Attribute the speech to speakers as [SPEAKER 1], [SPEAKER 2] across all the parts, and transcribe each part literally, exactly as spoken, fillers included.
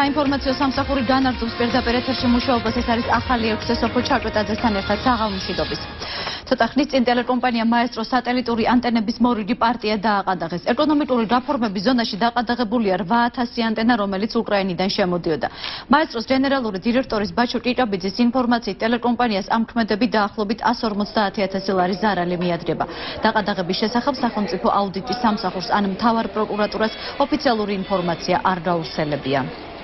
[SPEAKER 1] საინფორმაციო სამსახური განაგრძობს პირდაპირ ეთერში მუშაობას. ეს არის ახალი ექვსი სოფო ჩაჭვეტაძესთან ერთად საღამო მშვიდობის. ცოტა ხნის წინ ტელეკომპანია მაესტრო სატელიტური ანტენების მორიგი პარტია დააყადაღეს. ეკონომიკური რეფორმების ზონაში დაყადაღებულია რვა ათასი ანტენა, რომელიც უკრაინიდან შემოდიოდა. მაესტროს გენერალური დირექტორის ბაჩო ჭიჭაბიძის ინფორმაციით ტელეკომპანიას ამ ქმედები დაახლოებით εκατს ორმოცდაათი ათასი ლარის ზარალი მიადგება. დაყადაღების შესახებ სახელმწიფო აუდიტის სამსახურს ან მთავარ პროკურატურას ოფიციალური ინფორმაცია არ გავრცელებია.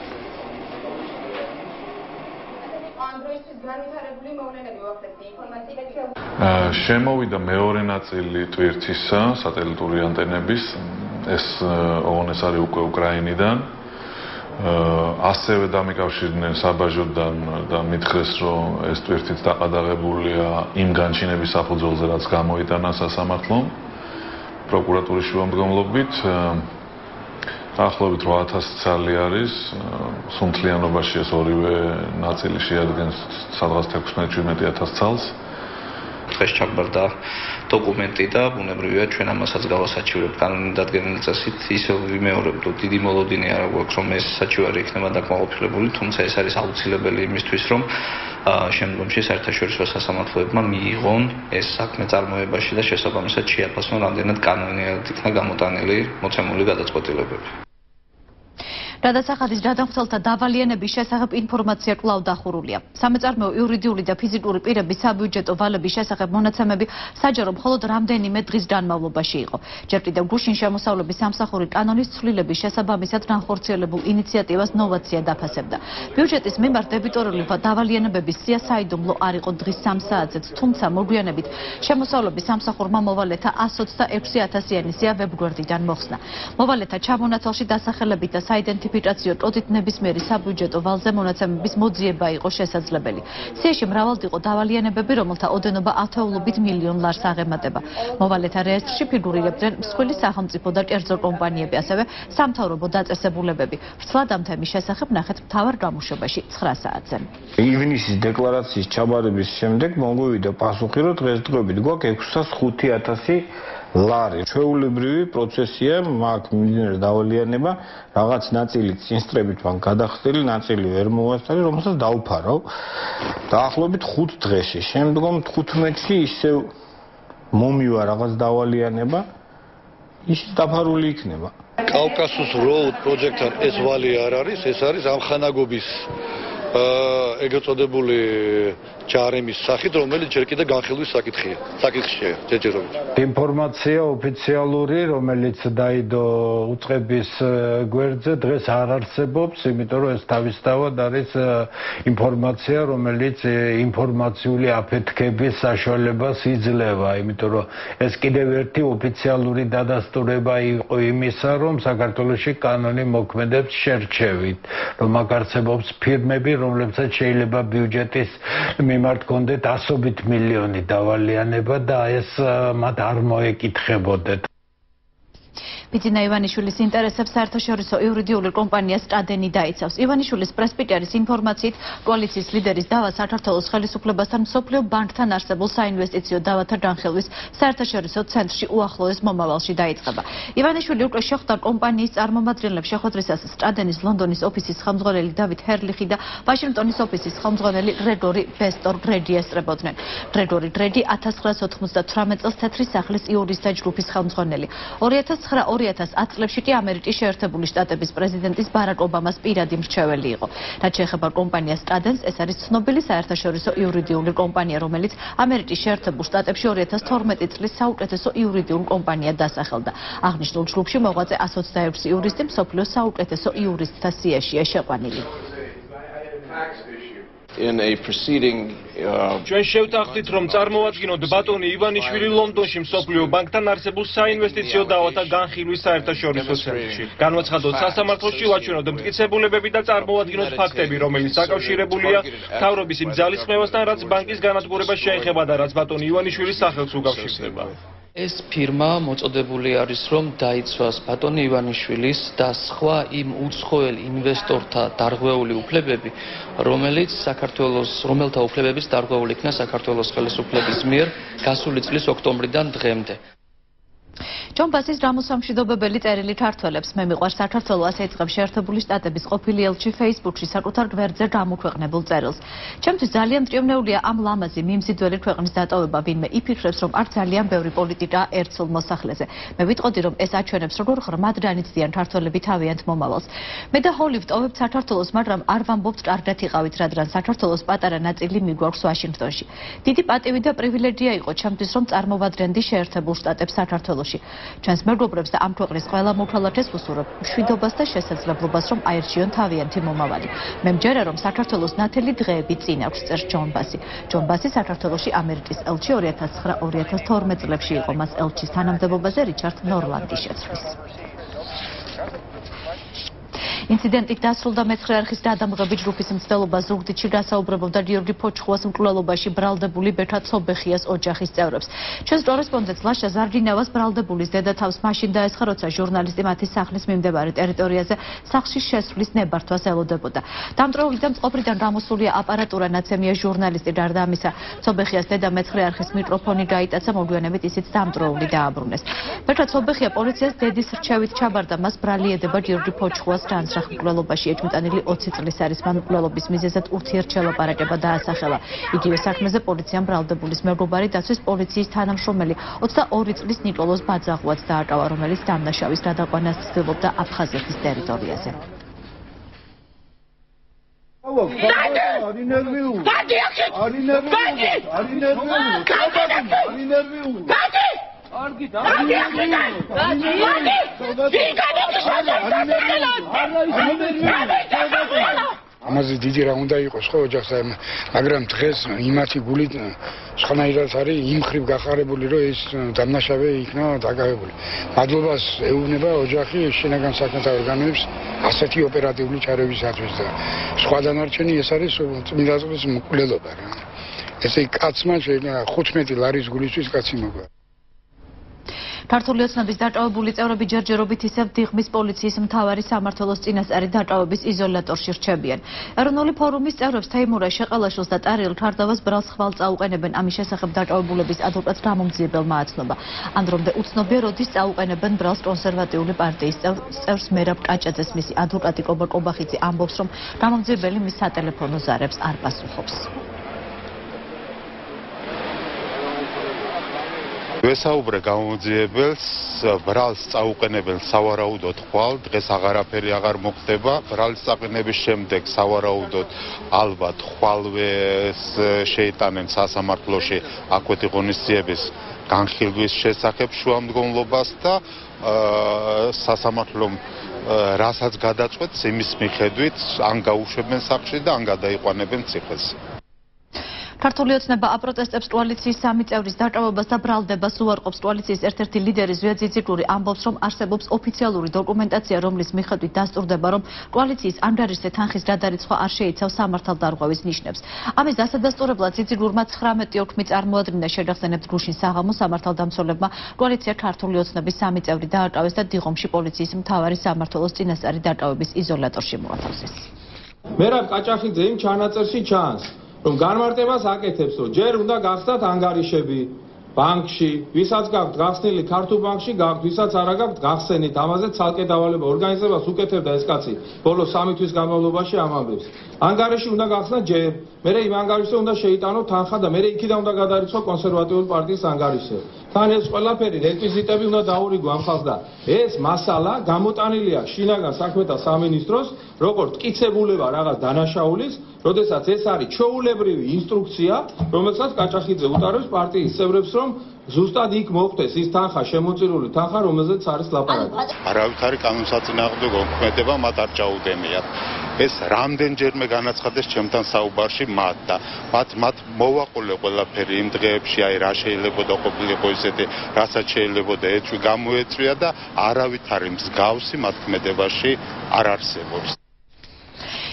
[SPEAKER 2] შემოვიდა მეორე ნაწილი ტვირთისა სატელიტური ანტენების, ეს ოღონდ არის უკვე უკრაინიდან. ასევე დამიკავშირდნენ საბაჟოდან და მითხრეს, რომ ეს ტვირთიც დაყადაღებულია იმ განჩინების საფუძველზე, რაც გამოიტანა სასამართლომ პროკურატურის შუამდგომლობით. დაახლოებით რვა ათასი ცალი არის, სუნთლიანობაში ეს ორივე ნაწილი შეადგენს სადღაც თექვსმეტ შვიდმეტი ათას ცალს.
[SPEAKER 3] დღეს ჩაგვარდა დოკუმენტი და ბუნებრივია ჩვენ ამასაც გავასაჩივრებთ კანონით დადგენილი წესით. ისევ ვიმეორებთ, დიდი მოლოდინი არ გვაქვს, რომ ეს საჩივარი იქნება დაკმაყოფილებული, თუმცა ეს არის აუცილებელი იმისთვის, რომ შემდგომში საერთაშორისო სასამართლოებმა მიიღონ ეს საქმე წარმოებაში და შესაბამისად შეაფასონ, რამდენად კანონიერ იქნა გამოტანილი მოცემული გადაწყვეტილებები.
[SPEAKER 1] გადასახადის გადამხდელთა დავალიანების შესახებ ინფორმაცია კვლავ დახურულია. სამეწარმეო იურიდიული და ფიზიკური პირების საბიუჯეტო ვალების შესახებ მონაცემები საჯარო მხოლოდ რამდენიმე დღის განმავლობაში იყო. ჯერ კიდევ გუშინ შემოსავლების სამსახური კანონის ცვლილების შესაბამისად განხორციელებულ ინიციატივას ნოვაცია დაფასებდა. ბიუჯეტის მიმართ დებიტორული დავალიანებების სია საიდუმლო არ იყო დღის სამ საათზეც, თუმცა მოგვიანებით შემოსავლების სამსახურმა მოვალეთა εκατს ოცდაექვსი ათასიანი სია ვებგვერდიდან მოხსნა. მოვალეთა ჩამონაცვალში დასახელებით და საიდენტიფიკაციო ფიტაციო კოდით ნებისმიერი საბიუჯეტო ვალზე მონაცემების მოძიება იყო შესაძლებელი. სიაში მრავალად იყო დავალიანებები, რომელთა ოდენობა ათეულობით მილიონ ლარს აღემატება. მოვალეთა რეესტრში ფიგურირებდნენ მსხვილი სახელმწიფო და კერძო კომპანიები, ასევე სამთავრობო დაწესებულებები. ვრცლად ამ თემის შესახებ ნახეთ მთავარ გამოშვებაში ცხრა საათზე.
[SPEAKER 4] ივნისის დეკლარაციის ჩაბარების შემდეგ მოგვივიდა პასუხი, რომ დღესდღეობით გვაქვს ექვსას ხუთი ათასი ლარი. ჩვეულებრივი პროცესია, მაგ მიმდინარე დავალიანება, რაღაც ნაწილი წინსწრებით მან გადახდილი, ნაწილი ვერ მოვასწარი, რომელსაც დავფარავ. დაახლოებით ხუთ დღეში. შემდგომ თხუთმეტში ისევ მომივა რაღაც დავალიანება, ის დაფარული იქნება.
[SPEAKER 5] კავკასუს როუდ პროჯექტთან ეს ვალი არ არის, ეს არის ამხანაგობის ეგრეთ წოდებული ჯარემის სახით, რომელიც ჯერ კიდევ განხილვის საკითხია. საკითხია ჯერჯერობით.
[SPEAKER 6] ინფორმაცია ოფიციალური, რომელიც დაიდო უწყების გვერდზე დღეს არ არსებობს, იმიტომ რომ ეს თავისთავად არის ინფორმაცია, რომელიც ინფორმაციული აფეთქების საშუალებას იძლევა, იმიტომ რომ ეს კიდევ ერთი ოფიციალური დადასტურება იყო იმისა, რომ საქართველოში კანონი მოქმედებს შერჩევით, რომ აქ არსებობს ფირმები, რომლებსაც შეიძლება ბიუჯეტის მიმართ კონდეთ ასობით მილიონი დავალიანება და ეს მათ არ მოეკითხებოდეთ.
[SPEAKER 1] ბიძინა ივანიშვილის ინტერესებს საერთაშორისო იურიდიული კომპანია სტადენი დაიცავს. ივანიშვილის პრესპიტერის ინფორმაციით, კოალიციის ლიდერის დავა საქართველოს ხელისუფლებასთან მსოფლიო ბანკთან არსებულ საინვესტიციო დავათა განხილვის საერთაშორისო ცენტრში უახლოეს მომავალში დაიწყება. ივანიშვილი უკვე შეხვდა კომპანიის წარმომადგენლებს შეხვედრისას სტადენის ლონდონის ოფისის ხელმძღვანელი დავით ჰერლიხი და ვაშინგტონის ოფისის ხელმძღვანელი გრეგორი ბესტორ გრედი ესწრებოდნენ. გრეგორი გრედი ათას ცხრაას ოთხმოცდათვრამეტ წელს თეთრი სახლის იურისტთა ჯგუფის ხელმძღვანელი. ორი ათას ცხრა ორი ათას ათ წლებში კი ამერიკის შეერთებული შტატების პრეზიდენტის ბარაკ ობამას პირადი მრჩეველი იყო. რაც შეეხება კომპანია სტადენს, ეს არის ცნობილი საერთაშორისო იურიდიული კომპანია, რომელიც ამერიკის შეერთებულ შტატებში ორი ათას თორმეტი წლის საუკეთესო იურიდიულ კომპანია დასახელდა. აღნიშნულ ჯგუფში მოღვაწე εκατს ოცდაექვსი იურისტი მსოფლიოს საუკეთესო იურისტთა სიაშია შეყვანილი.
[SPEAKER 7] In a proceeding
[SPEAKER 8] ჩვენ შევთანხმდით, რომ წარმოვადგინოთ ბატონი ივანიშვილი ლონდონში მსოფლიო ბანკთან არსებულ საინვესტიციო დავათა განხილვის საერთაშორისო ცენტრში. განვაცხადოთ სასამართლოში, ვაჩვენოთ მტკიცებულებები და წარმოვადგინოთ ფაქტები, რომელიც დაკავშირებულია მთავრობის იმ ძალისხმევასთან, რაც ბანკის განადგურება შეეხება და რაც ბატონი ივანიშვილის სახელს უკავშირდება.
[SPEAKER 3] ეს ფირმა მოწოდებული არის, რომ დაიცვას ბატონი ივანიშვილის და სხვა იმ უცხოელ ინვესტორთა დარღვეული უფლებები, რომელიც საქართველოს, რომელთა უფლებებიც დარღვეული იქნა საქართველოს ხელისუფლების მიერ გასული წლის ოქტომბრიდან დღემდე.
[SPEAKER 1] ჯონბასის რამოსამშვიდობებელი წერილი ქართველებს მე მიყვარს საქართველო ასე იწყებს შეერთებული შტატების ყოფილი ელჩი Facebook-ში საკუთარ გვერდზე გამოქვეყნებულ წერილს. ჩემთვის ძალიან მტკივნეულია ამ ლამაზი მიმზიდველი ქვეყნის დატოვება, ვინმე იფიქრებს, რომ არ ძალიან ბევრი პოლიტიკა ერთსულ მოსახლეზე. მე ვიტყოდი, რომ ეს აჩვენებს, როგორ ღრმად განიცდიან ქართველები თავიანთ მომავალს. მე და ჰოლი ვტოვებთ საქართველოს, მაგრამ არ ვამბობთ კარგად იყავით, რადგან საქართველოს პატარა ნაწილი მიგვაქვს ვაშინგტონში. დიდი პატივი და პრივილეგია იყო ჩემთვის, რომ წარმოვადგენდი შეერთებულ შტატებს საქართველოში. ჩვენს მეგობრებს და ამ ქვეყნის ყველა მოქალაქეს ვუსურვებ მშვიდობას და შესაძლებლობას, რომ აერჩიონ თავიანთი მომავალი. მე მჯერა, რომ საქართველოს ნათელი დღეები წინ აქვს, წერს ჯონბასი. ჯონბასი საქართველოში ამერიკის ელჩი ორი ათას ცხრა ორი ათას თორმეტ წლებში იყო, მას ელჩის თანამდებობაზე რიჩარდ ნორლანდი შეცვლის. ინციდენტით დასრულდა მეცხრე არხის გადამღები ჯგუფის მცდელობა ზუგდიდში გასაუბრებობდა გიორგი ფოჩხუას მკვლელობაში ბრალდებული ბექა ცობეხიას ოჯახის წევრებს. ჩვენს კორესპონდენტ ლაშა ზარგინავას ბრალდებულის დედათავს მაშინ დაესხა, როცა ჟურნალისტი მათი სახლის მიმდებარე ტერიტორიაზე სახლში შესვლის ნებართვას ელოდებოდა. დამტრეული და მწყობრიდან გამოსულია აპარატურა, ნაცემია ჟურნალისტი. გარდა ამისა, ცობეხიას დედა მეცხრე არხის მიკროფონი გაიტაცა, მოგვიანებით ისიც დამტრეული დააბრუნეს. ბექა ცობეხია პოლიციას დედის რჩევით ჩაბარდა, მას ბრალი ედება გიორგი ფოჩხუას განსრა მკვლელობაში ეჭვმიტანილი ოცი წლის არის, მან მკვლელობის მიზეზად ურთიერთშელაპარაკება დაასახელა. იგივე საქმეზე პოლიციამ ბრალდებულის მეგობარი დაცვის პოლიციის თანამშრომელი ოცდაორი წლის ნიკოლოზ ბაძაღუაც დააკავა, რომელიც დამნაშავის გადაყვანას ცდილობდა აფხაზეთის ტერიტორიაზე.
[SPEAKER 7] ამაზე დიდი რა უნდა იყოს ხო ოჯახს, მაგრამ დღეს იმათი გული სხვანაირად არის იმ ხრივ გახარებული, რომ ეს დამნაშავე იქნა დაკავებული. მადლობას ეუბნება ოჯახი შინაგან საქმეთა ორგანოებს ასეთი ოპერატიული ჩარევისათვის და სხვა დანარჩენი ეს არის წმინდა წყლის მკვლელობა რა. ესე კაცმა შეიძლება ხუთმეტი ლარის გულისთვის კაცი მოგვა.
[SPEAKER 1] ქართული ოცნების დაკავებული წევრები ჯერჯერობით ისევ დიღმის პოლიციის მთავარი სამმართველოს წინასწარი დაკავების იზოლატორში რჩებიან. ეროვნული ფორუმის წევრებს თეიმურა შეყალაშვილს და ტარიელ ქარდავას ბრალს ხვალ წაუყენებენ. ამის შესახებ დაკავებულების ადვოკატს გამომძიებელმა აცნობა. ანდრომდე უცნობია, როდის წაუყენებენ ბრალს კონსერვატიული პარტიის წევრს მერაბ კაჭაძეს. მისი ადვოკატი კობა კობახიძე ამბობს, რომ გამომძიებელი მის სატელეფონო ზარებს არ პასუხობს.
[SPEAKER 9] ვესაუბრე გამომძიებელს, ბრალს წაუყენებენ სავარაუდოდ ხვალ, დღეს აღარაფერი აღარ მოხდება. ბრალის წაყენების შემდეგ სავარაუდოდ ალბათ ხვალვე შეიტანენ სასამართლოში აქვეთი ღონისძიების განხილვის შესახებ შუამდგომლობას და სასამართლომ რასაც გადაწყვეტს, იმის მიხედვით ან გაუშვებენ სახლში და ან გადაიყვანებენ ციხეს.
[SPEAKER 1] ქართული ოცნება აპროტესტებს კოალიციის სამი წევრის დაკავებას და ბრალდებას უარყოფს. კოალიციის ერთ-ერთი ლიდერი ზვია ძიძიგური ამბობს, რომ არსებობს ოფიციალური დოკუმენტაცია, რომლის მიხედვით დასტურდება, რომ კოალიციის ანგარიშზე თანხის გადარიცხვა არ შეიცავს სამართალდარღვევის ნიშნებს. ამის დასადასტურებლად ძიძიგურმა ცხრამეტი ოქმი წარმოადგინა. შეგახსენებთ, გუშინ საღამო სამართალდამცველებმა კოალიცია ქართული ოცნების სამი წევრი დააკავეს და დიღომში პოლიციის მთავარი სამმართველოს წინასწარი დაკავების იზოლატორში მოათავსეს.
[SPEAKER 8] მერაბ კაჭახიძე იმ ჩანაწერში ჩანს, რომ განმარტებას აკეთებს, რომ ჯერ უნდა გახსნათ ანგარიშები ბანკში, ვისაც გაქვთ გახსნილი ქართულ ბანკში, გაქვთ, ვისაც არა გაქვთ გახსენით. ამაზე ცალკე დავალება ორგანიზებას უკეთებდა ეს კაცი ბოლო სამი თვის განმავლობაში ამ ამბებს. ანგარიში უნდა გახსნათ ჯერ, მერე იმ ანგარიშზე უნდა შეიტანო თანხა და მერე იქიდან უნდა გადარიცხო კონსერვატიული პარტიის ანგარიშზე. თან ეს ყველაფერი რეკვიზიტები უნდა დაურიგო ამ ხალხს და ეს მასალა გამოტანილია შინაგან საქმეთა სამინისტროს როგორც მტკიცებულება რაღაც დანაშაულის, როდესაც ეს არის ჩვეულებრივი ინსტრუქცია, რომელსაც კაჭახიძე უტარებს პარტიის წევრებს, რომ ზუსტად იქ მოხდეს ის თანხა, შემოწირული თანხა, რომელზეც არის ლაპარაკი.
[SPEAKER 9] არავითარი კანონსაწინააღმდეგო მოქმედება მათ არ ჩაუდენიათ. ეს რამდენჯერმე განაცხადეს ჩემთან საუბარში მათ და მათ მათ მოვაყოლე ყველაფერი იმ დღეებში, აი რა შეიძლებოდა ყოფილიყო ისეთი, რასაც შეიძლებოდა ეწვი გამოეწვია და არავითარი მსგავსი მათ ქმედებაში არ არსებობს.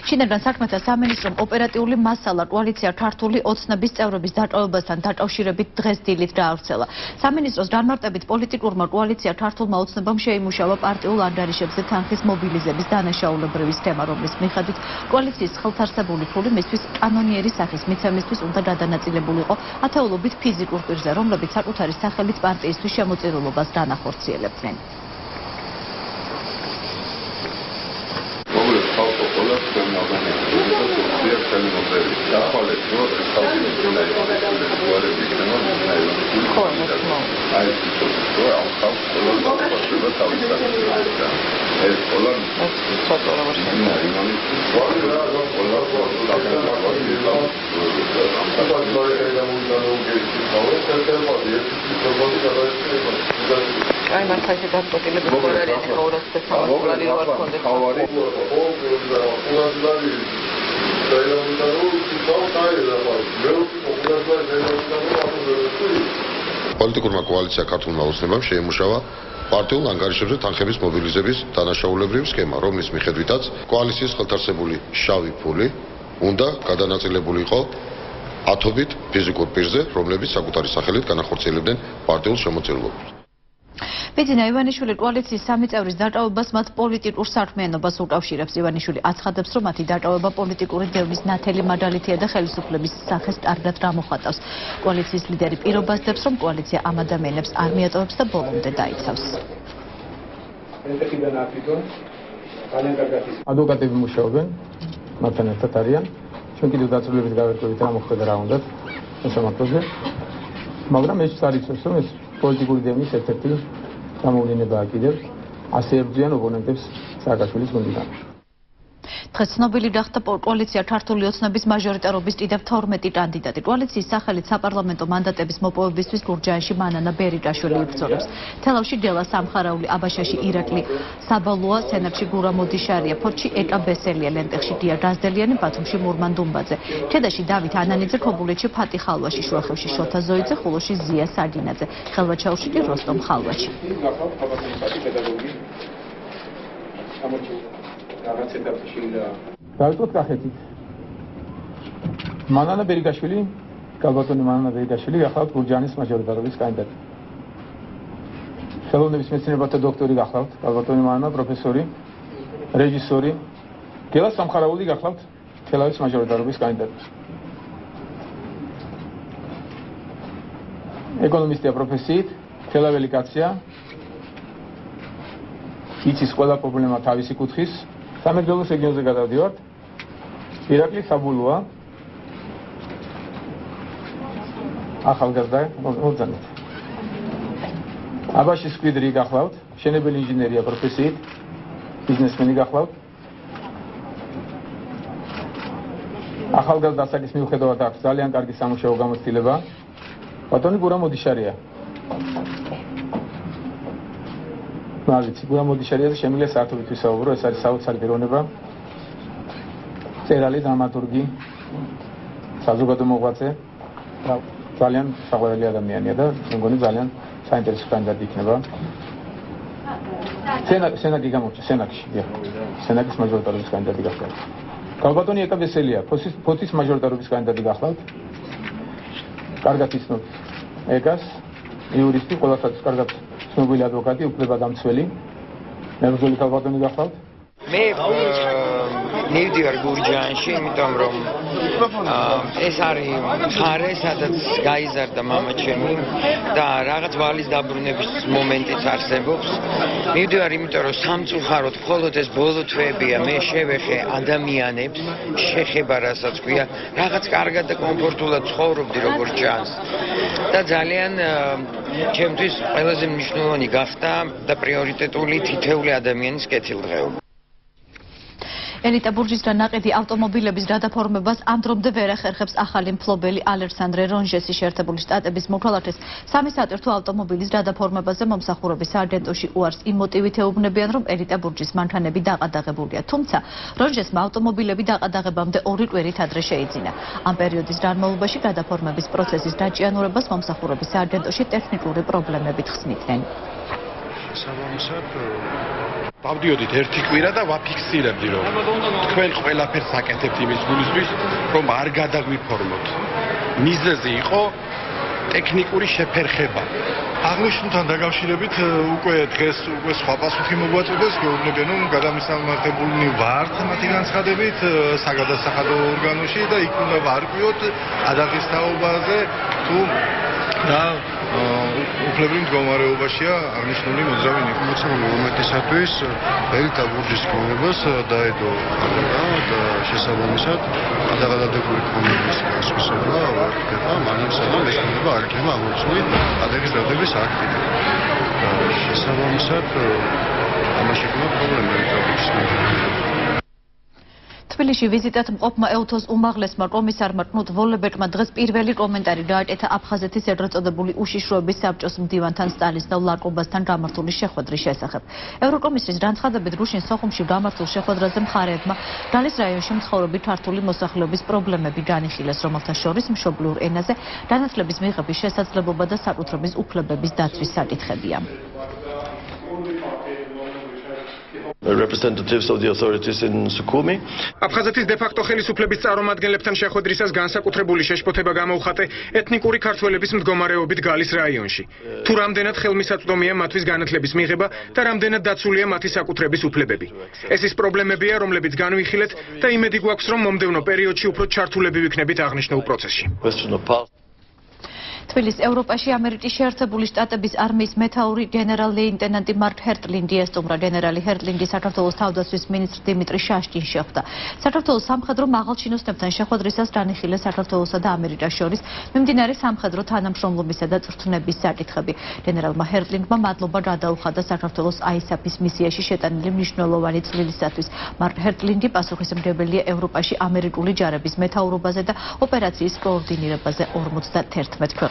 [SPEAKER 1] შინაგან საქმეთა სამინისტრომ ოპერატიული მასალა კოალიცია ქართული ოცნების წევრების დატოვებასთან დაკავშირებით დღეს დილით დაავრცელა. სამინისტროს განმარტებით პოლიტიკურმა კოალიცია ქართულმა ოცნებამ შეიმუშავა პარტიულ ანგარიშებზე თანხის მობილიზების დანაშაულებრივი სქემა, რომლის მიხედვით კოალიციის ხელთარსებული ფული მისთვის კანონიერი სახის მიცემისთვის უნდა გადანაწილებულიყო ათეულობით ფიზიკურ პირზე, რომლებიც საკუთარი სახელით პარტიისთვის შემოწირულობას განახორციელებდნენ.
[SPEAKER 10] აი მართალია გასწორებული გორალია ორას და სამასლარი ვარ კონდე ხავარი
[SPEAKER 11] პოლიტიკურმა კოალიცია ქართულმა ოცნებამ შეიმუშავა პარტიულ ანგარიშებზე თანხების მობილიზების დანაშაულებრივი სქემა, რომლის მიხედვითაც კოალიციის ხელთარსებული შავი ფული უნდა გადანაწილებულიყო ათობით ფიზიკურ პირზე, რომლებიც საკუთარი სახელით განახორციელებდნენ პარტიულ შემოწირულობას.
[SPEAKER 1] ბეძინა ივანიშვილი კოალიციის სამი წევრის დაკავებას მათ პოლიტიკურ საქმიანობას უკავშირებს. ივანიშვილი აცხადებს, რომ მათი დაკავება პოლიტიკური დევნის ნათელი მაგალითია და ხელისუფლების სახეს კარგად გამოხატავს. კოალიციის ლიდერი პირობასდებს, რომ კოალიცია ამ ადამიანებს არ მიატოვებს და ბოლომდე დაიცავს.
[SPEAKER 12] ადვოკატები მუშაობენ, მათთან ერთად არიან. ჩვენ კიდევ დაწვრილებით გავერკვევით რა მოხდა და რა უნდათ მოსამართლეზე. მაგრამ ეს არ იცის, რომ ეს პოლიტიკური დევნის ერთ-ერთი გამოვლენებაა კიდევ ასე ებრძვიან ოპონენტებს სააკაშვილის გუნდიდან.
[SPEAKER 1] დღეს ცნობილი გახდა კოალიცია ქართული ოცნების მაჟორიტარობის კიდევ თორმეტი კანდიდატი. კოალიციის სახელით საპარლამენტო მანდატების მოპოვებისთვის გურჯაანში მანანა ბერიკაშვილი იბრძოლებს. თელავში გელა სამხარაული, აბაშაში ირაკლი საბალოა, სენაკში გურა მოდიშარია, ფოთში ეკა ბესელია, ლენტეხში გია გაზდელიანი, ბათუმში მურმან დუმბაძე, ქედაში დავით ანანიძე, ქობულეთში ფატი ხალვაში, შუახევში შოთა ზოიძე, ხულოში ზია საგინაძე, ხელვაჩაურში კი როსტომ ხალვაჩი.
[SPEAKER 12] დავიწყოთ კახეთით. მანანა ბერიკაშვილი, გალბატონი მანანა ბერიკაშვილი გახლავთ გურჯაანის მაჟორიტარობის კანდიდატი. ხელოვნების მეცნიერებათა დოქტორი გახლავთ, გალბატონი მანანა პროფესორი, რეჟისორი. გელა სამხარაული გახლავთ თელავის მაჟორიტარობის კანდიდატი. ეკონომისტია პროფესიით, თელაველი კაცია. იცის ყველა პრობლემა თავისი კუთხის. სამეგრელოს რეგიონზე გადავდივართ. ირაკლი საბულოა. ახალგაზრდა მოძანით. აბაშის სკვიდრი გახლავთ, მშენებელი ინჟინერია პროფესიით, ბიზნესმენი გახლავთ. ახალგაზრდა ასაკის მიუხედავად აქვს ძალიან კარგი სამუშაო გამოცდილება. ბატონი გურა მოდიშარია. მალიცი გურა მოდიშარიაზე შემიძლია საათობით ვისაუბრო, ეს არის საოცარი პიროვნება. წერალი, დრამატურგი, საზოგადო მოღვაწე, ძალიან საყვარელი ადამიანია და მე მგონი ძალიან საინტერესო კანდიდატი იქნება. სენაკი გამორჩა, სენაკში, დიახ. სენაკის მაჟორიტარობის კანდიდატი გახლავთ. გალბატონი ეკა ბესელია, ფოთის მაჟორიტარობის კანდიდატი გახლავთ. კარგად იცნობთ ეკას, იურისტი, ყველასათვის კარგად ცნობილი ადვოკატი, უფლებადამცველი. მებრძოლი გალბატონი გახლავთ.
[SPEAKER 13] მე მივდივარ გურჯაანში, იმიტომ რომ ეს არის მხარე, სადაც გაიზარდა მამაჩემი და რაღაც ვალის დაბრუნების მომენტიც არსებობს. მივდივარ, იმიტომ რომ სამწუხაროდ მხოლოდ ეს ბოლო თვეებია, მე შევეხე ადამიანებს, შეხება რასაც ქვია, რაღაც კარგად და კომფორტულად ცხოვრობდი როგორც ჩანს. და ძალიან ჩემთვის ყველაზე მნიშვნელოვანი გახდა და პრიორიტეტული თითეული ადამიანის კეთილდღეობა.
[SPEAKER 1] ელიტა ბურჯისგან ნაყიდი ავტომობილების გადაფორმებას ამ დრომდე ვერ ახერხებს ახალი მფლობელი ალექსანდრე რონჟესი. შეერთებული შტატების მოქალაქეს სამი სატვირთო ავტომობილის გადაფორმებაზე მომსახურების სააგენტოში უარს იმ მოტივით ეუბნებიან, რომ ელიტა ბურჯის მანქანები დაყადაღებულია. თუმცა რონჟესმა ავტომობილები დაყადაღებამდე ორი კვირით ადრე შეიძინა. ამ პერიოდის განმავლობაში გადაფორმების პროცესის დაჭიანურებას მომსახურების სააგენტოში ტექნიკური პრობლემებით ხსნიდნენ.
[SPEAKER 5] დავდიოდით ერთი კვირა და ვაფიქსირებდი რომ თქვენ ყველაფერს აკეთებთ იმის გულისთვის რომ არ გადაგვიფორმოთ. მიზეზი იყო ტექნიკური შეფერხება.
[SPEAKER 14] აღნიშნულთან დაკავშირებით უკვე დღეს უკვე სხვა პასუხი მოგვაწოდეს, გეუბნებიან რომ გადამისამართებულნი ვართ მათი განცხადებით საგადასახადო ორგანოში და იქ უნდა ვარკვიოთ ადაღის თაობაზე თუ და უფლებრივ მდგომარეობაშია აღნიშნული მოძრავი ნიკოლაი უმეტესათვის ელიტა ბურჯის ქონებას დაედო და შესაბამისად გადაღადებული ქონების გასვლა ვაკეთება მაგრამ სანამ ეს ქონება არ იქნება ამოწმული ადაღის დადების აქტი და შესაბამისად ამაში იქნება პრობლემა ელიტა ბურჯის
[SPEAKER 1] თბილისში ვიზიტად მყოფმა ელთოს უმაღლესმა კომისარმა კნუტ ვოლებერტმა დღეს პირველი კომენტარი გააკეთა აფხაზეთის ეგრეთ წოდებული უშიშროების საბჭოს მდივანთან სტალისნავ ლარკობასთან გამართული შეხვედრის შესახებ. ევროკომისრის განცხადებით რუშინ სოხუმში გამართულ შეხვედრაზე მხარეებმა გალის რაიონში მცხოვრები ქართული მოსახლეობის პრობლემები განიხილეს, რომელთა შორის მშობლიურ ენაზე განათლების მიღების შესაძლებლობა და საკუთრების უფლებების დაცვის საკითხებია.
[SPEAKER 15] representatives of the authorities in Sukhumi.
[SPEAKER 16] აფხაზეთის დე-ფაქტო ხელისუფლების წარმომადგენლებთან შეხვედრისას განსაკუთრებული შეშფოთება გამოუხატე ეთნიკური ქართველების მდგომარეობით გალის რაიონში. თუ რამდენად ხელმისაწვდომია მათთვის განათლების მიღება და რამდენად დაცულია მათი საკუთრების უფლებები. ეს ის პრობლემებია, რომლებიც განვიხილეთ და იმედი გვაქვს, რომ მომდევნო პერიოდში უფრო ჩართულები ვიქნებით აღნიშნულ პროცესში.
[SPEAKER 1] თბილისს ევროპაში ამერიკის შეერთებული შტატების არმიის მეთაური გენერალ-ლეიტენანტი მარკ ჰერტლინგი ესტუმრა. გენერალი ჰერტლინგი საქართველოს თავდაცვის მინისტრ დიმიტრი შაშტინს შეხვდა. საქართველოს სამხედრო მაღალჩინოსნებთან შეხვედრისას განიხილეს საქართველოსა და ამერიკას შორის მიმდინარე სამხედრო თანამშრომლობისა და წვრთნების საკითხები. გენერალმა ჰერტლინგმა მადლობა გადაუხადა საქართველოს აისაფის მისიაში შეტანილი მნიშვნელოვანი წვლილისათვის. მარკ ჰერტლინგი პასუხისმგებელია ევროპაში ამერიკული ჯარების მეთაურობაზე და ოპერაციის კოორდინირებაზე ორმოცდაათერთმეტ ქვეყანაში.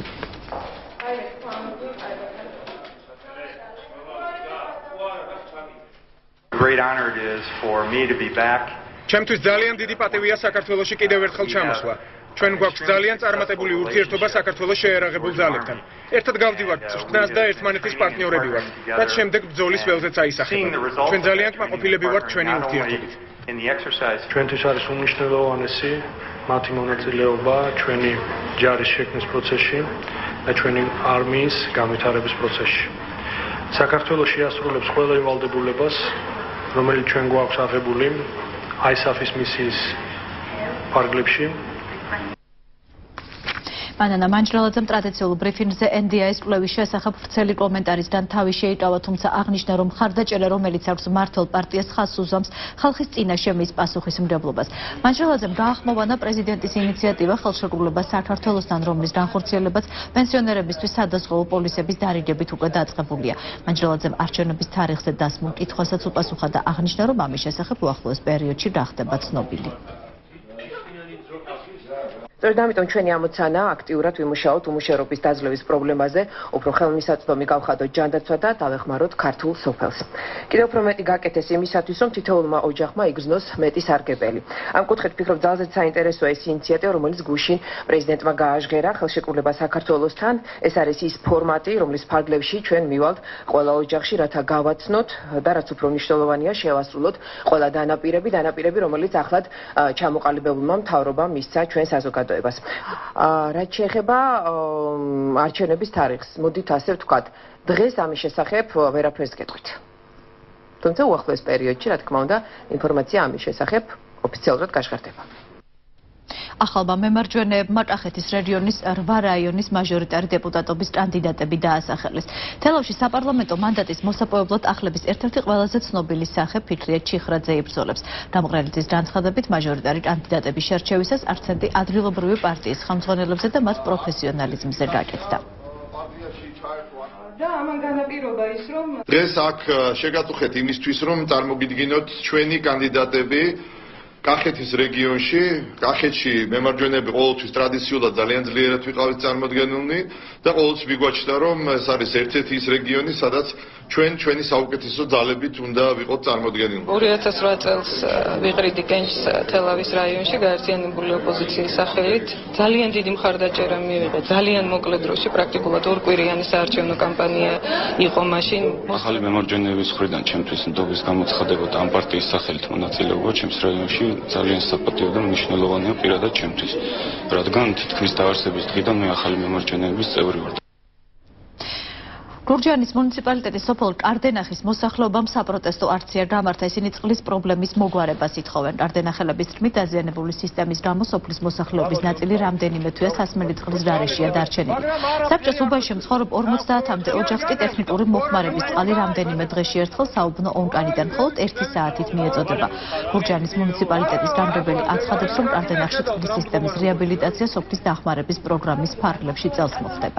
[SPEAKER 17] Great honor it is for me to be back.
[SPEAKER 16] ჩემთვის ძალიან დიდი პატივია საქართველოში კიდევ ერთხელ ჩამოსვლა. ჩვენ გვაქვს ძალიან წარმატებული ურთიერთობა საქართველოს შეერაღებულ ძალებთან. ერთად გავდივართ წვრთნას და ერთმანეთის პარტნიორები ვართ. რაც შემდეგ ბრძოლის ველზეც აისახება. ჩვენ ძალიან კმაყოფილები ვართ ჩვენი ურთიერთობით.
[SPEAKER 18] ჩვენთვის არის უმნიშვნელოვანესი მათი მონაწილეობა ჩვენი ჯარის შექმნის პროცესში და ჩვენი არმიის განვითარების პროცესში. საქართველოს შეასრულებს ყველა იმ ვალდებულებას, რომელიც ჩვენ გვაქვს აღებული აისაფის მისიის ფარგლებში.
[SPEAKER 1] მანანა მანჯრალაძემ ტრადიციულ ბრიფინგზე ენ დი აის კვლევის შესახებ ვრცელი კომენტარისგან თავი შეიკავა, თუმცა აღნიშნა, რომ მხარდაჭერა, რომელიც აქვს მართლ პარტიას ხაზს უზომს ხალხის წინაშე მის პასუხისმგებლობას. მანჯრალაძემ გაახმოვანა პრეზიდენტის ინიციატივა ხელშეკრულება საქართველოსთან, რომლის განხორციელებაც პენსიონერებისთვის სადაზღვევო პოლისების დარიგებით უკვე დაწყებულია. მანჯრალაძემ არჩევნების თარიღზე დასმულ კითხვასაც უპასუხა და აღნიშნა, რომ ამის შესახებ უახლოეს პერიოდში გახდება ცნობილი.
[SPEAKER 10] სწორედ ამიტომ ჩვენი ამოცანა აქტიურად ვიმუშაოთ უმუშევრობის დაძლევის პრობლემაზე, უფრო ხელმისაწვდომი გავხადოთ ჯანდაცვა და დავეხმაროთ ქართულ სოფელს. კიდევ უფრო მეტი გაკეთეს იმისათვის, რომ თითოეულმა ოჯახმა იგრძნოს მეტი სარგებელი. ამ კუთხით ვფიქრობ, ძალზედ საინტერესოა ეს ინიციატივა, რომელიც გუშინ პრეზიდენტმა გააჟღერა ხელშეკრულება საქართველოსთან. ეს არის ის ფორმატი, რომლის ფარგლებში ჩვენ მივალთ ყველა ოჯახში, რათა გავაცნოთ და რაც უფრო მნიშვნელოვანია, შევასრულოთ ყველა დანაპირები, დანაპირები, რომელიც ახლად ჩამოყალიბებულმა მთავრობამ მისცა ჩვენ საზოგადოებას. რაც შეეხება არჩევნების თარიღს, მოდით ასე ვთქვათ, დღეს ამის შესახებ ვერაფერს გეტყვით. თუმცა უახლოეს პერიოდში, რა თქმა უნდა, ინფორმაცია ამის შესახებ ოფიციალურად გაჟღერდება.
[SPEAKER 1] ახალმა მემარჯვენეებმა კახეთის რეგიონის რვა რაიონის მაჟორიტარი დეპუტატობის კანდიდატები დაასახელეს. თელავში საპარლამენტო მანდატის მოსაპოვებლად ახლების ერთ-ერთი ყველაზე ცნობილი სახე ფიქრია ჩიხრაძე იბრძოლებს. გამყრელიძის განცხადებით მაჟორიტარი კანდიდატების შერჩევისას აქცენტი ადგილობრივი პარტიის ხელმძღვანელებზე და მათ პროფესიონალიზმზე გაკეთდა.
[SPEAKER 19] და ამან განაპირობა ის, რომ
[SPEAKER 14] დღეს აქ შეგაწუხეთ იმისთვის, რომ წარმოგიდგინოთ ჩვენი კანდიდატები კახეთის რეგიონში. კახეთში მემარჯვენეები ყოველთვის ტრადიციულად ძალიან ძლიერად ვიყავით წარმოდგენილნი და ყოველთვის მიგვაჩნდა, რომ ეს არის ერთ-ერთი ის რეგიონი, სადაც
[SPEAKER 11] ჩვენ ჩვენი საუკეთესო ძალებით უნდა ვიყოთ წარმოდგენილნი.
[SPEAKER 20] ორი ათას რვა წელს ვიყრიდი კენჭს თელავის რაიონში გაერთიანებული ოპოზიციის სახელით. ძალიან დიდი მხარდაჭერა მივიღე. ძალიან მოკლე დროში პრაქტიკულად ორკვირიანი საარჩევნო კამპანია იყო მაშინ.
[SPEAKER 21] ახალი მემარჯვენეების მხრიდან ჩემთვის ნდობის გამოცხადებოდა ამ პარტიის სახელით მონაწილეობა ჩემს რაიონში ძალიან საპატიო და მნიშვნელოვანია პირადად ჩემთვის, რადგან თითქმის დაარსების დღიდან მე ახალი მემარჯვენეების წევრი ვარ.
[SPEAKER 1] გურჯაანის მუნიციპალიტეტის სოფელ კარდენახის მოსახლეობამ საპროტესტო აქცია გამართა. ისინი წყლის პრობლემის მოგვარებას ითხოვენ. კარდენახელების თქმით, დაზიანებული სისტემის გამო სოფლის მოსახლეობის ნაწილი რამდენიმე თვეა სასმელი წყლის გარეშეა დარჩენილი. საბჭოს უბანში მცხოვრებ ორმოცდაათამდე ოჯახს კი ტექნიკური მოხმარების წყალი რამდენიმე დღეში ერთხელ საუბნო ონკანიდან მხოლოდ ერთი საათით მიეწოდება. გურჯაანის მუნიციპალიტეტის გამგებელი აცხადებს, რომ კარდენახში წყლის სისტემის რეაბილიტაცია სოფლის დახმარების პროგრამის ფარგლებში წელს მოხდება.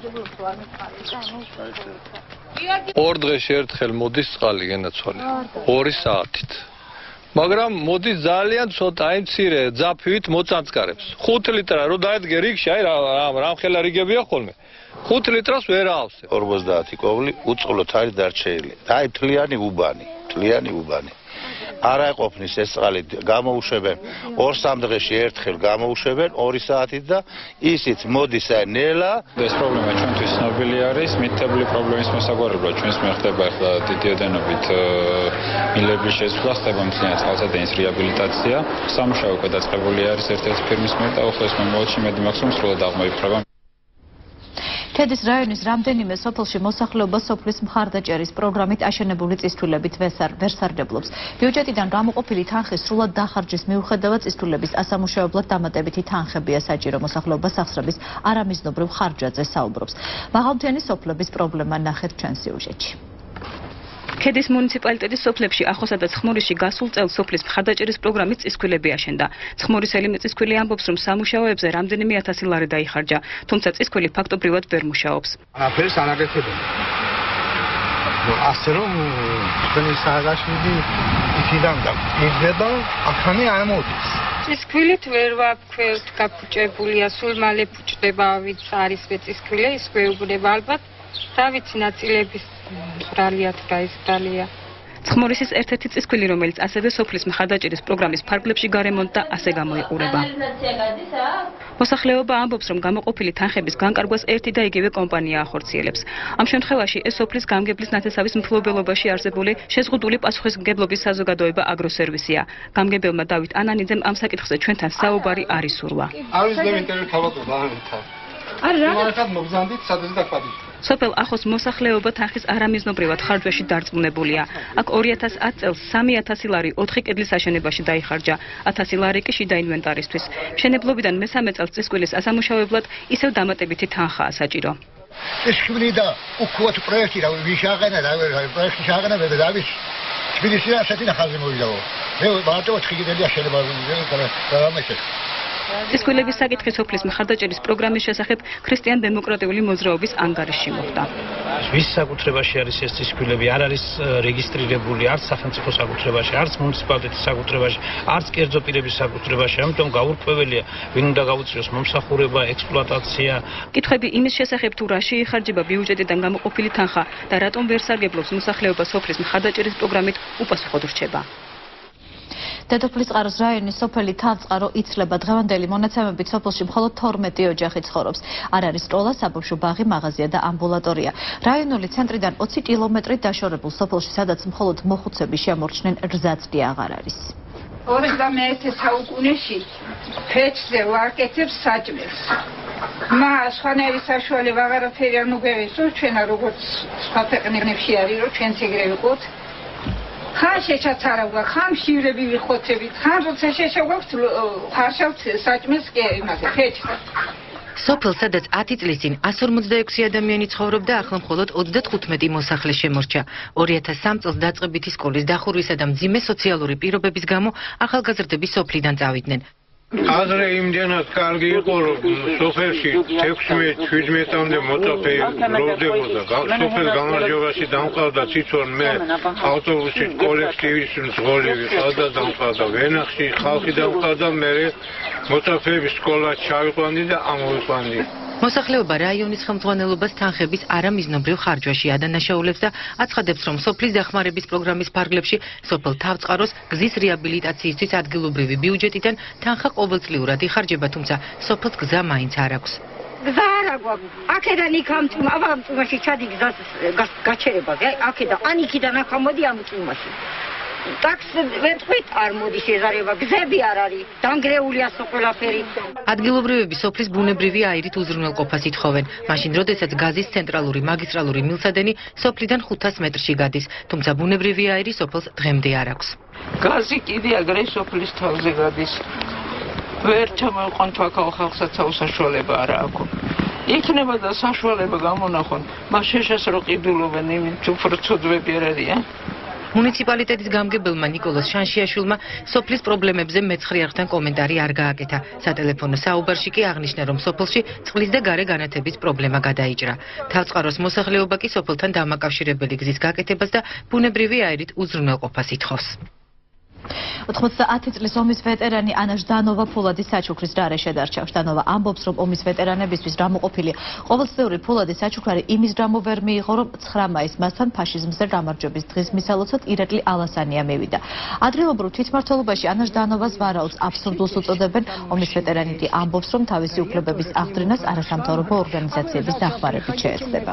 [SPEAKER 22] ორ დღეში ერთხელ მოდის წყალი გენაცვალე ორი საათით. მაგრამ მოდის ძალიან ცოტა, აი მცირე ძაფივით მოწანწკარებს. ხუთი ლიტრა რო დაედგე რიგში, აი რამხელა რიგებია ხოლმე. ხუთი ლიტრას ვერ ავსე.
[SPEAKER 23] ორმოცდაათი კოვლი უწყლოდ არის დარჩენილი. აი თლიანი უბანი, თლიანი უბანი. არ აიყოფნის ეს წყალი გამოუშვებენ ორ-სამ დღეში ერთხელ გამოუშვებენ ორი საათით და ისიც მოდის აი ნელა.
[SPEAKER 21] ეს პრობლემა ჩვენთვის ცნობილი არის, მითითებული პრობლემის მოსაგვარებლად ჩვენს მიერ ხდება ახლა დიდი ოდენობით მილების შეცვლა, ხდება მთლიანი წყალსადენის რეაბილიტაცია. სამუშაო გადაწყებული არის ერთ-ერთი ფირმის მიერ და უახლოეს მომავალში მედი მაქვს რომ სრულად აღმოიფრება.
[SPEAKER 1] ქედის რაიონის რამდენიმე სოფელში მოსახლეობა სოფლის მხარდაჭერის პროგრამით აშენებული წისქვილებით ვერ სარგებლობს. ბიუჯეტიდან გამოყოფილი თანხის სრულად დახარჯვის მიუხედავად წისქვილების ასამუშავებლად დამატებითი თანხებია საჭირო. მოსახლეობა სახსრების არამიზნობრივ ხარჯვაზე საუბრობს. მაღალმთიანი სოფლების პრობლემა ნახეთ ჩვენს სიუჟეტში.
[SPEAKER 24] ქედის მუნიციპალიტეტის სოფლებში ახოსა და ცხმორისში გასულ წელს სოფლის მხარდაჭერის პროგრამით წისქვილები აშენდა. ცხმორისელი მეწისქვილი ამბობს, რომ სამუშაოებზე რამდენიმე ათასი ლარი დაიხარჯა, თუმცა წისქვილი ფაქტობრივად ვერ მუშაობს.
[SPEAKER 7] არაფერს არ აკეთებენ. ასე რომ თქვენი სააგაშვილი იქიდან დაიძება, ახანი არ მოდის.
[SPEAKER 25] წისქვილით ვერ ვაქვევთ, გაფუჭებულია, სულ მალე ფუჭდება, ვიც არის წისქვილი, ის გვეუბნება ალბათ. დავიცი ნაწილების ბრალია თრაისბრალია.
[SPEAKER 24] ცხმორისის ერთ-ერთი წისქვილი, რომელიც ასევე სოფლის მხარდაჭერის პროგრამის ფარგლებში გარემონტდა, ასე გამოიყურება. მოსახლეობა ამბობს, რომ გამოყოფილი თანხების განკარგვას ერთი და იგივე კომპანია ახორციელებს. ამ შემთხვევაში ეს სოფლის გამგებლის ნათესავის მფლობელობაში არსებული შეზღუდული პასუხისმგებლობის საზოგადოება აგროსერვისია. გამგებელმა დავით ანანიძემ ამ საკითხზე ჩვენთან საუბარი არ ისურვა.
[SPEAKER 7] არის და ინტერვიუ თავადობა ამითა.
[SPEAKER 24] არ რა?
[SPEAKER 7] მაგათ მოგზანდით სადაც დაგხვდით.
[SPEAKER 24] სოფელ ახოს მოსახლეობა თანხის არამიზნობრივად ხარჯვაში დარწმუნებულია. აქ ორი ათას ათ წელს სამი ათასი ლარი ოთხი კედლის აშენებაში დაიხარჯა, ათასი ლარი კი შიდა ინვენტარისთვის. მშენებლობიდან მესამე წელს წისქვილის ასამუშავებლად ისევ დამატებითი თანხაა საჭირო.
[SPEAKER 26] წისქვილი და უკუათ პროექტი რა ვიშაღენა რა პროექტი შაღენა მე დავის თბილისში ასეთი ნახაზი მოვიდაო. მე მარტო ოთხი კედელი აშენება და ამეცეს.
[SPEAKER 24] წისქვილების საკითხი სოფლის მხარდაჭერის პროგრამის შესახებ ქრისტიან-დემოკრატიული მოძრაობის ანგარიშში მოხდა.
[SPEAKER 27] ვის საკუთრებაში არის ეს წისქვილები? არ არის რეგისტრირებული არც სახელმწიფო საკუთრებაში, არც მუნიციპალიტეტის საკუთრებაში, არც კერძო პირების საკუთრებაში. ამიტომ გაურკვეველია, ვინ უნდა გაუწიოს მომსახურება, ექსპლუატაცია.
[SPEAKER 24] კითხვები იმის შესახებ, თუ რა შეიხარჯება ბიუჯეტიდან გამოყოფილი თანხა და რატომ ვერ სარგებლობს მოსახლეობა სოფლის მხარდაჭერის პროგრამით, უპასუხოდ რჩება.
[SPEAKER 1] დედოფლისწყაროს რაიონის სოფელი თავწყარო იცლება. დღევანდელი მონაცემებით სოფელში მხოლოდ თორმეტი ოჯახი ცხოვრობს. არ არის სკოლა, საბავშვო ბაღი, მაღაზია და ამბულატორია. რაიონული ცენტრიდან ოცი კილომეტრით დაშორებულ სოფელში, სადაც მხოლოდ მოხუცები შემორჩნენ, რძაც კი აღარ არის.
[SPEAKER 25] ოცდამეერთე საუკუნეში ფეჭზე ვაკეთებს საჭმელს. მა სხვანაირი საშუალება აღარაფერი არ მოგვეღისო, ჩვენა როგორც სხვა ქვეყნებში არის, რომ ჩვენც ეგრე ვიყოთ. ხან შეჩაცარავდა, ხან შივრები ვიხოცებით, ხან როცა შეშევაქვთ ხარშავთ საჭმელს კი იმაზე ფეჭზე.
[SPEAKER 28] სოფელ, სადაც ათი წლის წინ εκατს ორმოცდაექვსი ადამიანი ცხოვრობდა, ახლა მხოლოდ ოცდათხუთმეტი მოსახლე შემორჩა. ორი ათას სამი წელს დაწყებითი სკოლის დახურვისა და მძიმე სოციალური პირობების გამო ახალგაზრდები სოფლიდან წავიდნენ.
[SPEAKER 6] ადრე იმდენად კარგი იყო, რომ სოფელში ექვსმეტ შვიდმეტამდე მოწაფე გროვდებოდა. სოფელ გამარჯვებაში დამყარდა ციცორ მე ავტობუსში კოლექტივის მძღოლი ვიყავდა, დამყარდა ვენახში ხალხი დამყარდა, მე მოწაფეების სკოლა ჩავიყვანდი და ამოვიყვანდი.
[SPEAKER 28] მოსახლეობა რაიონის ხელმძღვანელობას თანხების არამიზნობრივ ხარჯვაში ადანაშაულებს და აცხადებს, რომ სოფლის დახმარების პროგრამის ფარგლებში სოფელ თავწყაროს გზის რეაბილიტაციისთვის ადგილობრივი ბიუჯეტიდან თანხა ყოველწლიურად იხარჯება, თუმცა სოფელს გზა მაინც არ აქვს.
[SPEAKER 2] გზა არ აქვს. აქედან იქ ამ წუმაში ჩადი გზას გაჩერებაზე. აი აქედან ან იქიდან აქ ამოდი ამ წუმაში. ტაქსი ვეთყვით არ მოდის ეზარება, გზები არ არის, დანგრეულია ყველაფერი.
[SPEAKER 28] ადგილობრივები სოფლის ბუნებრივი აირით უზრუნველყოფას ითხოვენ. მაშინ, როდესაც გაზის ცენტრალური მაგისტრალური მილსადენი სოფლიდან ხუთას მეტრში გადის, თუმცა ბუნებრივი აირი სოფელს დღემდე არ აქვს.
[SPEAKER 20] გაზი კიდე აგრე სოფლის თავზე გადის. ვერ ჩამოიყვანთ აქაო ხალხსაც საუშუალება არ აქვს. იქნება და საშუალება გამონახონ, მას შეშას რო ყიდულობენ იმით უფრო ცოდვები არ არიან.
[SPEAKER 28] მუნიციპალიტეტის გამგებელმა ნიკოლოზ შანშიაშვილმა სოფლის პრობლემებზე მეცხრე არხთან კომენტარი არ გააკეთა. სატელეფონო საუბარში კი აღნიშნა, რომ სოფელში წყლის და გარე განათების პრობლემა გადაიჭრა. თავწყაროს მოსახლეობა კი სოფელთან დამაკავშირებელი გზის გაკეთებას და ბუნებრივი აირით უზრუნველყოფას ითხოვს.
[SPEAKER 1] ოთხმოცდაათი წლის ომის ვეტერანი ანა ჟდანოვა ფულადის საჩუქრის გარეშე დარჩა. ჟდანოვა ამბობს, რომ ომის ვეტერანებისთვის რამოყოფილი ყოველწლიური ფულადის საჩუქარი იმის გამო ვერ მიიღო, რომ ცხრა მაისს მასთან ფაშიზმზე გამარჯვების დღის მისალოცად ირაკლი ალასანია მივიდა. ადგილობრივ თვითმმართველობაში ანა ჟდანოვას ვარაუდს აბსურდულს უწოდებენ. ომის ვეტერანი კი ამბობს, რომ თავისი უფლებების აღძრინას არასამთავრობო ორგანიზაციების დახმარებით შეეცდება.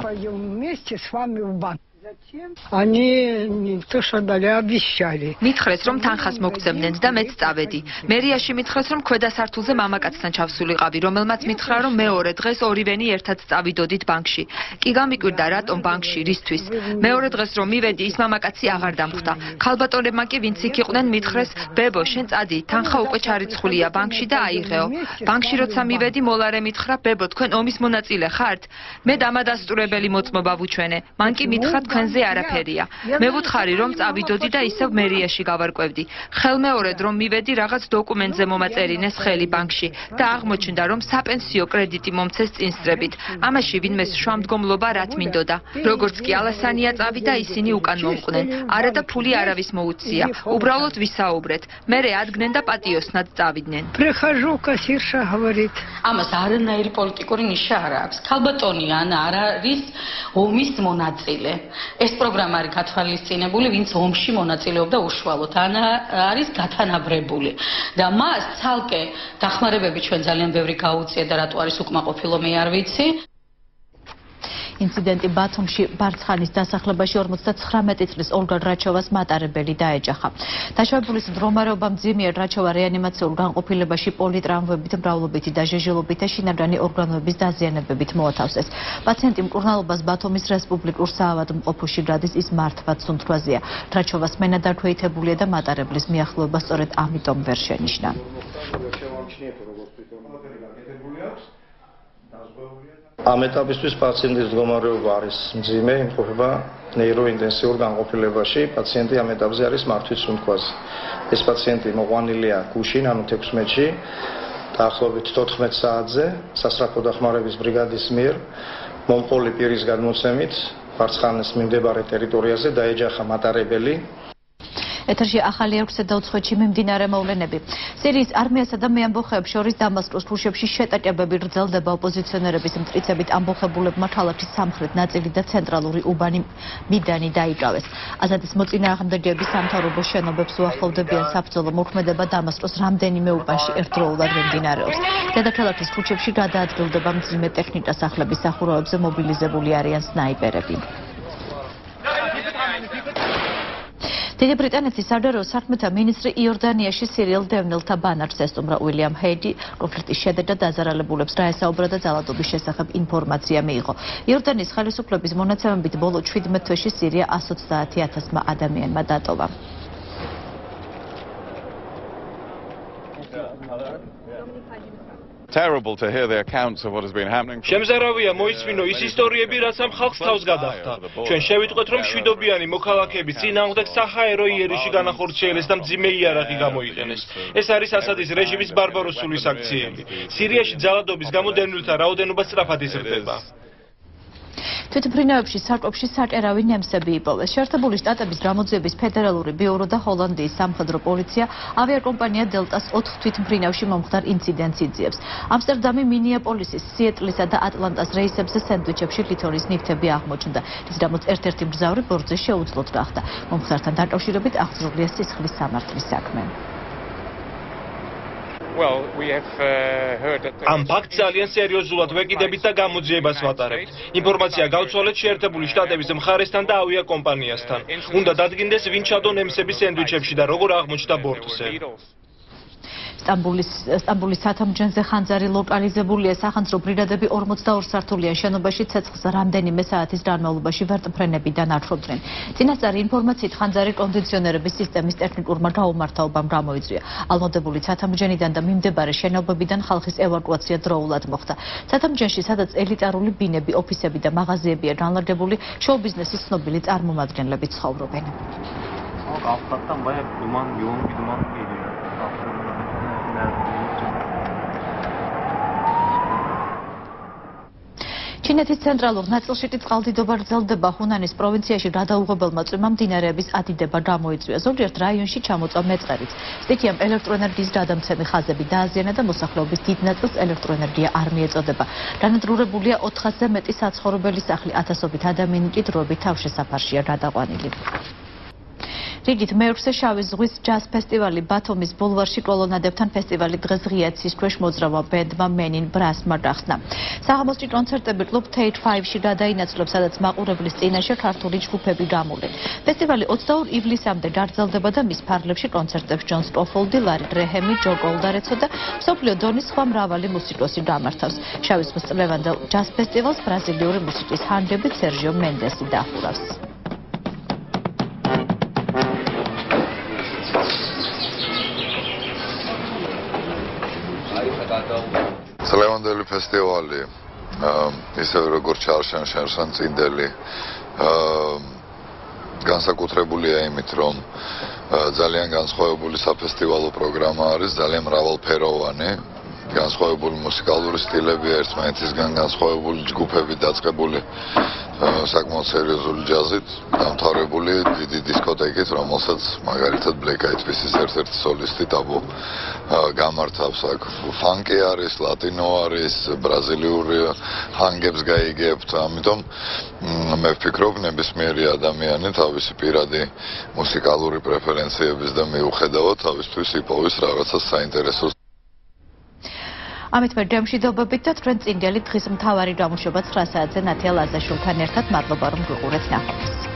[SPEAKER 2] Они то, что дали, обещали.
[SPEAKER 3] მითხრეს, რომ თანხას მოგცემდნენ და მეც წავედი. მერიაში მითხრეს, რომ ქვედა სართულზე მამაკაცთან ჩავსულიყავი, რომელმაც მითხრა, რომ მეორე დღეს ორივენი ერთად წავიდოდით ბანკში. კი გამიკვირდა, რატომ ბანკში, რისთვის. მეორე დღეს რომ მივედი, ის მამაკაცი აღარ დამხვდა. ქალბატონებმა კი ვინც იქ იყვნენ, მითხრეს, ბებო, შენ წადი, თანხა უკვე ჩარიცხულია ბანკში და აიღეო. ბანკში როცა მივედი, მოლარე მითხრა, ბებო, თქვენ ომის მონაწილე ხართ? მე დამადასტურებელი მოწმობა ვუჩვენე. მან კი მითხრა, თქვენზე არაფერია. მე ვუთხარი, რომ წავიდოდი და ისევ მერიაში გავარკვევდი. ხელმეორედ რომ მივედი, რაღაც დოკუმენტზე მომაწერინეს ხელი ბანკში და აღმოჩნდა, რომ საპენსიო კრედიტი მომცეს წინსწრებით. ამაში ვინმეს შუამდგომლობა რაც მინდოდა. როგორც კი ალასანია წავიდა, ისინი უკან მომყვნენ. არა და ფული არავის მოუწია. უბრალოდ ვისაუბრეთ. მერე ადგნენ და პატიოსნად წავიდნენ.
[SPEAKER 2] Прихожу, кассирша говорит.
[SPEAKER 4] ამას არანაირი პოლიტიკური ნიშა არ აქვს. ქალბატონი ანა არ არის ომის მონაწილე. ეს პროგრამა არის გათვალისწინებული, ვინც ომში მონაწილეობდა უშუალოდ. ანა არის გათანაბრებული და მას ცალკე დახმარებები ჩვენ ძალიან ბევრი გაუწია და რატო არის უკმაყოფილო მე არ ვიცი.
[SPEAKER 1] ინციდენტი ბათუმში ბარცხანის დასახლებაში ორმოცდათხრამეტი წლის ოლგა რაჩოვას მატარებელი დაეჯახა. დაშავებულის მდგომარეობა მძიმეა. რაჩოვა რეანიმაციულ განყოფილებაში პოლიტრამვებით, მრავლობითი დაჟეჟელობით და შინაგანი ორგანოების დაზიანებებით მოათავსეს. პაციენტი მკურნალობას ბათუმის რესპუბლიკურ საავადმყოფოში გადის, ის მართვაც სუნთქვაზეა. რაჩოვას მენა დაქვეითებულია და მატარებლის მიახლოება სწორედ ამიტომ ვერ შენიშნა.
[SPEAKER 5] ამ ეტაპისთვის პაციენტის მდგომარეობა არის მძიმე, იმყოფება ნეიროინტენსიურ განყოფილებაში. პაციენტი ამ ეტაპზე არის მართვის სუნთქვაზე. ეს პაციენტი მოყვანილია გუშინ, ანუ თექვსმეტში, დაახლოებით თოთხმეტ საათზე, სასწრაფო დახმარების ბრიგადის მიერ მომყოლი პირის გადმოცემით ბარცხანის მიმდებარე ტერიტორიაზე დაეჯახა მატარებელი.
[SPEAKER 1] ეთერში ახალი ექვსზე დაუცხოეთში მიმდინარე მოვლენები. სირიის არმიასა და მეამბოხეებს შორის დამასკოს ქუჩებში შეტაკებები გრძელდება. ოპოზიციონერების მტკიცებით ამბოხებულებმა ქალაქის სამხრეთ ნაწილი და ცენტრალური უბანი მიდანი დაიკავეს. აზადის მოწინააღმდეგეების სამთავრობო შენობებს უახლოვდებიან საბრძოლო მოქმედება დამასკოს რამდენიმე უბანში ერთდროულად მიმდინარეობს. დედაქალაქის ქუჩებში გადაადგილდება მძიმე ტექნიკა, სახლების სახურავებზე მობილიზებული არიან სნაიპერები. დიდი ბრიტანეთის საგარეო საქმეთა მინისტრი იორდანიაში სირიელ დევნილთა ბანაკს ესტუმრა. უილიამ ჰეიდი კონფლიქტის შედეგად დაზარალებულებს დაესაუბრა და ძალადობის შესახებ ინფორმაცია მიიღო. იორდანიის ხელისუფლების მონაცემებით ბოლო შვიდმეტ თვეში სირია ას ოცდაათი ათასმა ადამიანმა დატოვა.
[SPEAKER 8] Terrible to hear the accounts of what has been happening.
[SPEAKER 9] შემზარავია მოისმინო ის ისტორიები, რაც ამ ხალხს თავს გადახდა. ჩვენ შევიტყვეთ, რომ მშვიდობიანი მოქალაქეების წინააღმდეგ საჰაერო იერიში განახორციელეს და მძიმე იარაღი გამოიყენეს. ეს არის ასადის რეჟიმის ბარბაროსული საქციელი. სირიაში ძალადობის გამო დევნილთა რაოდენობა სწრაფად იზრდება.
[SPEAKER 1] თვითმფრინავებში საკვებში საჭერავი ნემსები იპოვეს. შეერთებული შტატების გამოძიების ფედერალური ბიურო და ჰოლანდიის სამხედრო პოლიცია ავიაკომპანია დელტას ოთხ თვითმფრინავში მომხდარ ინციდენტს იძიებს. ამსტერდამი, მინიაპოლისის, სიეტლისა და ატლანტას რეისებზე სენდვიჩებში ლითონის ნივთები აღმოჩნდა, რის გამოც ერთ-ერთი მგზავრი ბორტზე შეუძლოდ გახდა. მომხდართან დაკავშირებით აღძრულია სისხლის სამართლის საქმე.
[SPEAKER 9] ამ ფაქტს ძალიან სერიოზულად ვეკიდებით და გამოძიებას ვატარებთ. ინფორმაცია გავცვალეთ შეერთებული შტატების მხარესთან და ავიაკომპანიასთან. უნდა დადგინდეს ვინ ჩადო ნემსების სენდვიჩებში და როგორ აღმოჩნდა ბორტზე.
[SPEAKER 1] სტამბოლის სტამბოლის სათამჯენზე ხანძარი ლოკალიზებულია. სახანძრო ბრიგადები ორმოცდაორ სართულიან შენობაში ცეცხლს რამდენიმე საათის განმავლობაში ვერტმფრენებიდან ართობდნენ. წინასწარი ინფორმაციით ხანძარი კონდიციონერების სისტემის ტექნიკურმა გაუმართავობამ გამოიწვია. ალმოდებული სათამჯენიდან და მიმდებარე შენობებიდან ხალხის ევაკუაცია დროულად მოხდა. სათამჯენში, სადაც ელიტარული ბინები, ოფისები და მაღაზიებია განლაგებული, შოუ-ბიზნესის ცნობილი წარმომადგენლები ცხოვრობენ. ჩინეთის ცენტრალურ ნაწილში წყალდიდობა გრძელდება. ჰუნანის პროვინციაში გადაუღებელმა წვიმამ მდინარეების ადიდება გამოიწვია. ზოგიერთ რაიონში ჩამოწვა მეწყერიც. სტიქიამ ელექტროენერგიის გადამცემი ხაზები დააზიანა და მოსახლეობის დიდ ნაწილს ელექტროენერგია არ მიეწოდება. განადგურებულია ოთხასზე მეტი საცხოვრებელი სახლი, ათასობით ადამიანი კი დროებით თავშესაფარშია გადაყვანილი. რიგით მეექვსე შავი ზღვის ჯაზ ფესტივალი ბათუმის ბულვარში კოლონადებთან ფესტივალი დღეს ღია ცის ქვეშ მოძრავა ბენდმა მენინ ბრასმა გახსნა. საღამოსში კონცერტები კლუბ Tate five-ში გადაინაცვლებს, სადაც მაყურებლის წინაშე ქართული ჯგუფები გამულენ. ფესტივალი ოცდაორ ივლისამდე გაგრძელდება და მის ფარგლებში კონცერტებს ჯონ სტოფოლდი, ლარი გრეჰემი, ჯო გოლდარეცო და მსოფლიო დონის სხვა მრავალი მუსიკოსი გამართავს. შავი ზღვის წლევანდელ ჯაზ ფესტივალს ბრაზილიური მუსიკის ჰანგები სერჟიო მენდესი დაჰურავს.
[SPEAKER 10] წლევანდელი ფესტივალი ისევე როგორც ჩარშან შენსან წინდელი განსაკუთრებულია იმით, რომ ძალიან განსხვავებული საფესტივალო პროგრამა არის, ძალიან მრავალფეროვანი, განსხვავებული მუსიკალური სტილები, ერთმანეთისგან განსხვავებული ჯგუფები დაწყებული საკმაოდ სერიოზული ჯაზით, დამთავრებული დიდი დისკოტეკით, რომელსაც მაგალითად Black Eyed Peas-ის ერთ-ერთი სოლისტი ტაბო გამართავს. აქ ფანკი არის, ლატინო არის, ბრაზილიური ჰანგებს გაიგებთ, ამიტომ მე ვფიქრობ, ნებისმიერი ადამიანი თავისი პირადი მუსიკალური პრეფერენციების და მიუხედავად თავისთვის იპოვის რაღაცა საინტერესო.
[SPEAKER 1] ამით მე ჯემშვიდობებით და თქვენ წინდელი დღის მთავარი გამოშვება ცხრა საათზე ნათია ლაზაშვილთან ერთად. მადლობა რომ გიყურეთ ნახვამდის.